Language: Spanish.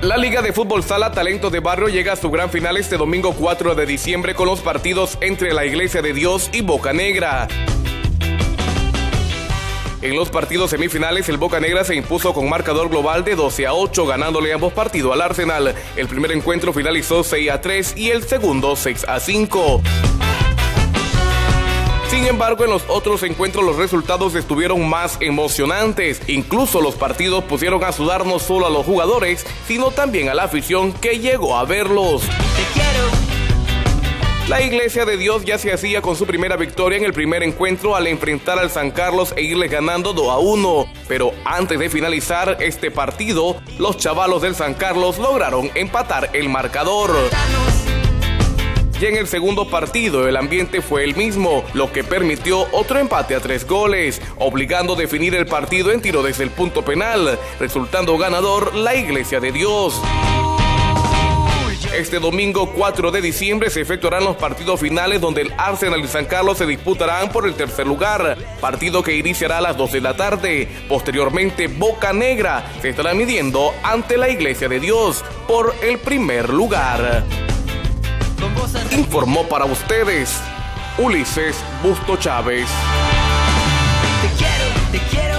La Liga de Fútbol Sala Talento de Barrio llega a su gran final este domingo 4 de diciembre con los partidos entre la Iglesia de Dios y Boca Negra. En los partidos semifinales, el Boca Negra se impuso con marcador global de 12-8, ganándole ambos partidos al Arsenal. El primer encuentro finalizó 6-3 y el segundo 6-5. Sin embargo, en los otros encuentros los resultados estuvieron más emocionantes. Incluso los partidos pusieron a sudar no solo a los jugadores, sino también a la afición que llegó a verlos. Te quiero. La Iglesia de Dios ya se hacía con su primera victoria en el primer encuentro al enfrentar al San Carlos e irles ganando 2-1. Pero antes de finalizar este partido, los chavalos del San Carlos lograron empatar el marcador. Y en el segundo partido el ambiente fue el mismo, lo que permitió otro empate a 3 goles, obligando a definir el partido en tiro desde el punto penal, resultando ganador la Iglesia de Dios. Este domingo 4 de diciembre se efectuarán los partidos finales donde el Arsenal y San Carlos se disputarán por el tercer lugar, partido que iniciará a las 2 de la tarde. Posteriormente, Boca Negra se estará midiendo ante la Iglesia de Dios por el primer lugar. Informó para ustedes Ulises Busto Chávez. Te quiero, te quiero.